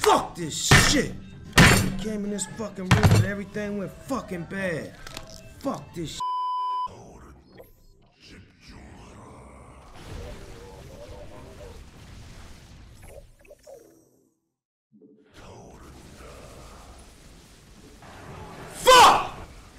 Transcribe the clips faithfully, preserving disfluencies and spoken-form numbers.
Fuck this shit! Came in this fucking room and everything went fucking bad. Fuck this shit. Fuck!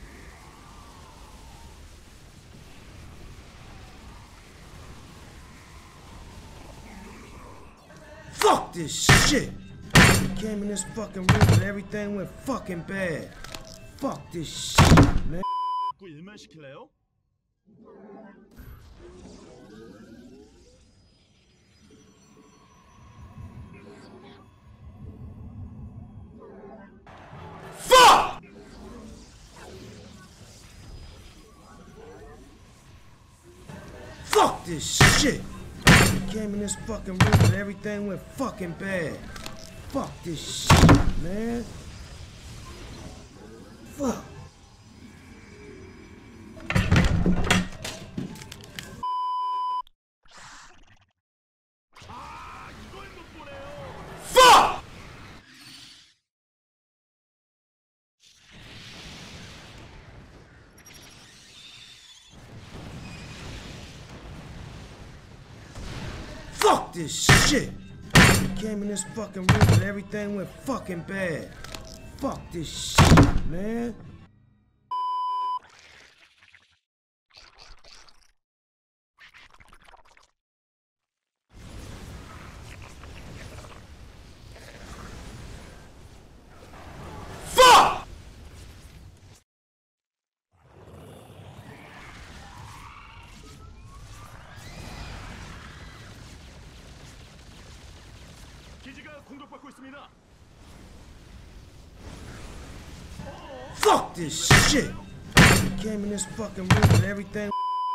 Fuck this shit! Came in this fucking room and everything went fucking bad. Fuck this shit, man. 일만 시킬래요? Fuck! Fuck this shit! Came in this fucking room and everything went fucking bad. Fuck this shit, man. Fuck. Fuck! Fuck this shit! Came in this fucking room and everything went fucking bad. Fuck this shit, man. Fuck! 기지가 공격받고 있습니다. Fuck this shit! Came in this fucking room and everything.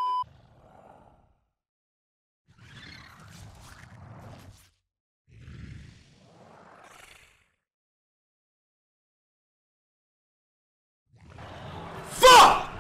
Fuck!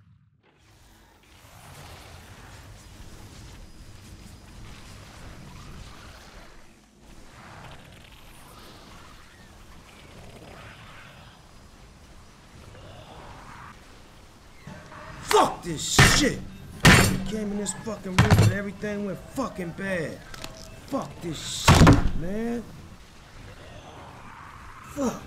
Fuck this shit! Came in this fucking room and everything went fucking bad. Fuck this shit, man. Fuck.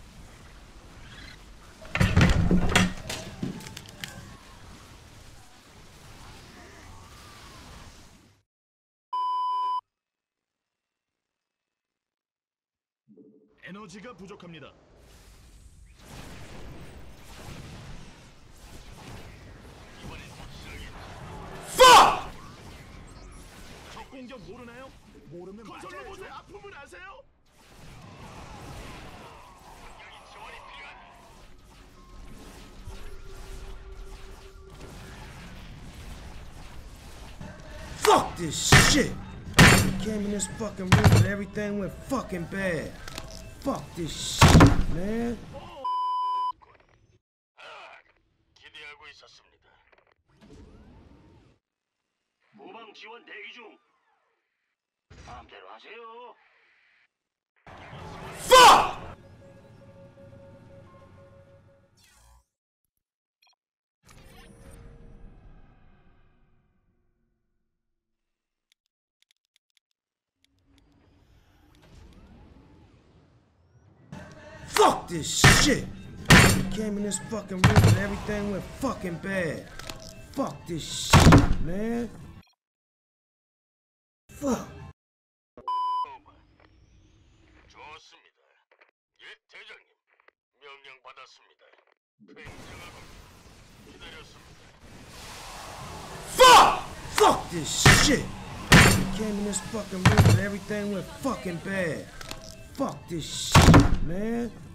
에너지가 부족합니다. Fuck! 적 공격 모르나요? 모르면 건설 로봇의 아픔을 아세요? Fuck this shit! Came in this fucking room and everything went fucking bad. Fuck this shit, man. 기대하고 있었습니다. 후방 지원 대기 중. 마음대로 하세요. Fuck! Fuck this shit! Came in this fucking room and everything went fucking bad. Fuck this shit, man. Fuck. 좋습니다. 예, 대장님. 명령 받았습니다. 굉장하고 기다렸습니다. Fuck! Fuck this shit! Came in this fucking room and everything went fucking bad. Fuck this shit, man.